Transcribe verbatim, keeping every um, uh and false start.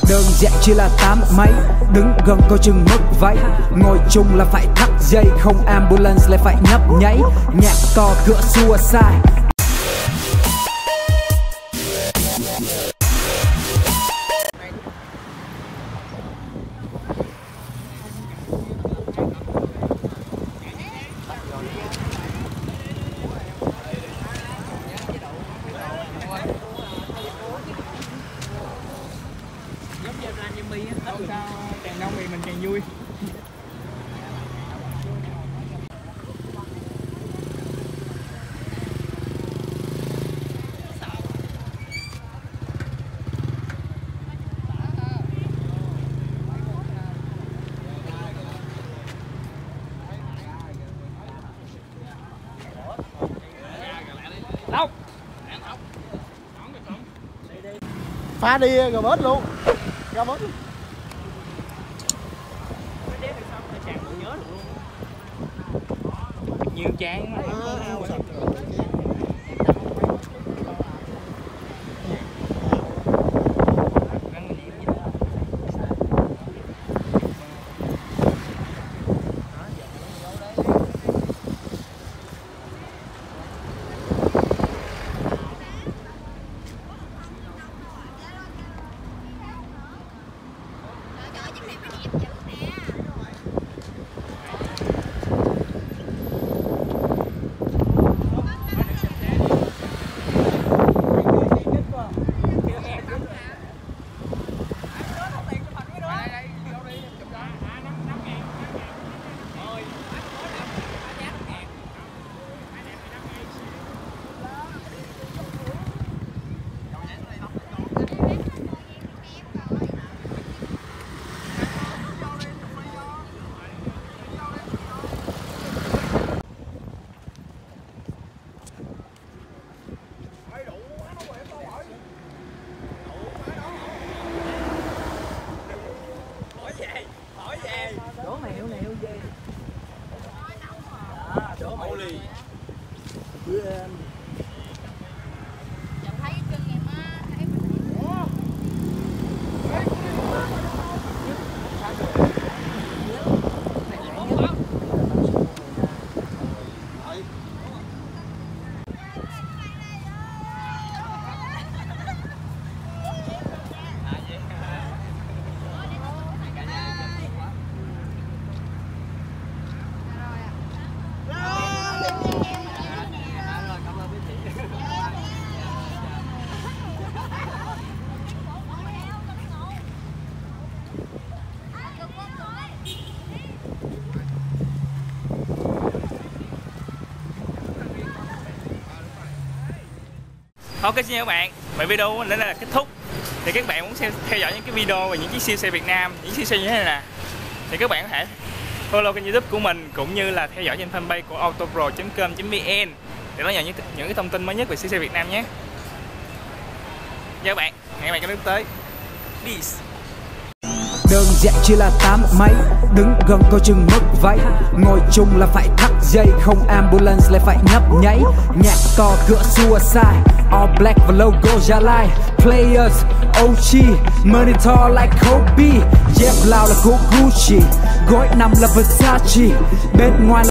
Đơn giản chỉ là tám mấy, đứng gần coi chừng mất váy. Ngồi chung là phải thắt dây, không ambulance lại phải nhấp nháy. Nhạc to cửa xua sai. Sao càng đông thì mình càng vui. Đâu? Phá đi rồi bớt luôn. Ra bớt luôn. Nhiều chán mà. Đổ mẹo nẹo về. À, đổ mẹo lì. Thấy chân em á, thấy mình Ok, xin chào các bạn. Vậy video đến đây là kết thúc. Thì các bạn muốn xem theo dõi những cái video về những chiếc siêu xe Việt Nam, những chiếc xe như thế này nè, thì các bạn có thể follow kênh YouTube của mình cũng như là theo dõi trên fanpage của autopro chấm com chấm vn để đón nhận những, những cái thông tin mới nhất về siêu xe Việt Nam nhé. Chào các bạn, hẹn gặp lại trong clip tới. Peace. Đơn giản chỉ là tám mấy, đứng gần coi chừng mất váy. Ngồi chung là phải thắt dây, không ambulance lại phải nhấp nháy. Nhạc to cửa xua sai, all black và logo Gia Lai. Players, ô giê, money tall like Kobe. Dép lao là của Gucci, gối nằm là Versace. Bên ngoài